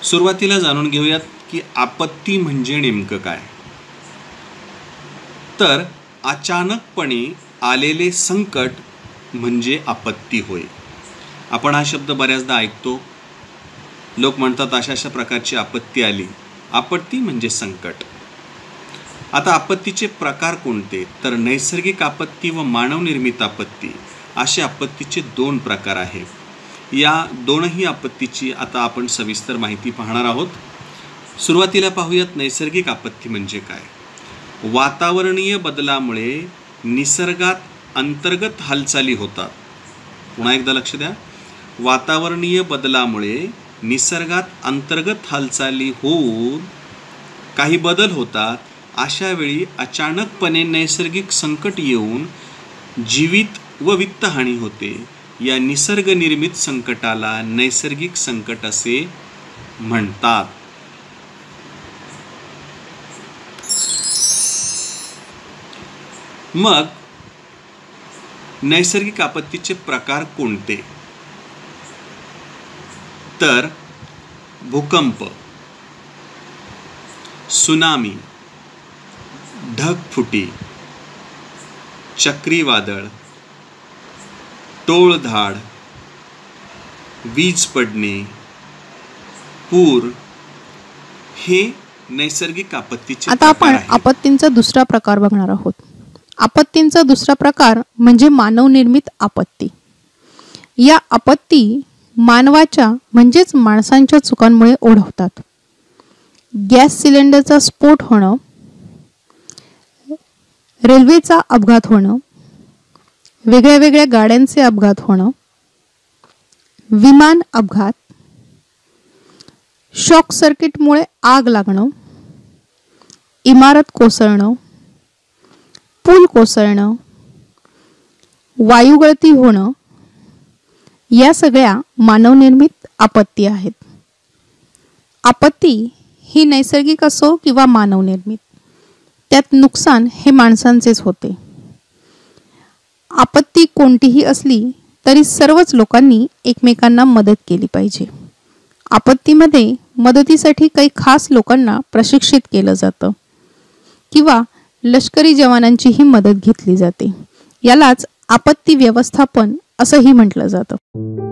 सुरुवातीला जाणून घेऊयात की आपत्ती म्हणजे नेमकं काय. तर अचानकपणे आलेले संकट म्हणजे आपत्ती होय. आपण हा शब्द बऱ्याचदा ऐकतो. लोक म्हणतात अशा अशा प्रकारची आपत्ती आली. आपत्ती म्हणजे संकट. आता आपत्तीचे प्रकार कोणते, तर नैसर्गिक आपत्ती व मानवनिर्मित आपत्ती असे आपत्तीचे 2 प्रकार आहेत. या दोनही आपत्तीची आता आपण सविस्तर माहिती पाहणार आहोत. सुरुवातीला पाहूयात नैसर्गिक आपत्ती म्हणजे काय. वातावरणीय बदलामुळे निसर्गात अंतर्गत हालचाली होतात. पुन्हा एकदा लक्ष द्या. वातावरणीय बदलामुळे निसर्गात अंतर्गत हालचाली होऊन काही बदल होतात. अशा वेळी अचानकपणे नैसर्गिक संकट येऊन जीवित व वित्तहानी होते. या निसर्गनिर्मित संकटाला नैसर्गिक संकट असे म्हणतात. मग नैसर्गिक आपत्तीचे प्रकार कोणते, तर भूकंप, सुनामी, ढगफुटी, चक्रीवादळ, टोळधाड, वीज पडणे, पूर हे नैसर्गिक आपत्तीचे आता आपण आपत्तींचा दुसरा प्रकार बघणार आहोत. आपत्तींचा दुसरा प्रकार म्हणजे मानवनिर्मित आपत्ती. या आपत्ती मानवाच्या म्हणजेच माणसांच्या चुकांमुळे ओढवतात. गॅस सिलेंडरचा स्फोट होणं, रेल्वेचा अपघात होणं, वेगळ्या वेगळ्या गाड्यांचे अपघात होणं, विमान अपघात, शॉक सर्किटमुळे आग लागणं, इमारत कोसळणं, पूल कोसळणं, वायुगळती होणं, या सगळ्या मानवनिर्मित आपत्ती आहेत. आपत्ती ही नैसर्गिक असो किंवा मानवनिर्मित, त्यात नुकसान हे माणसांचेच होते. आपत्ती कोणतीही असली तरी सर्वच लोकांनी एकमेकांना मदत केली पाहिजे. आपत्तीमध्ये मदतीसाठी काही खास लोकांना प्रशिक्षित केलं जातं किंवा लष्करी जवानांचीही मदत घेतली जाते. यालाच आपत्ती व्यवस्थापन असंही म्हटलं जातं.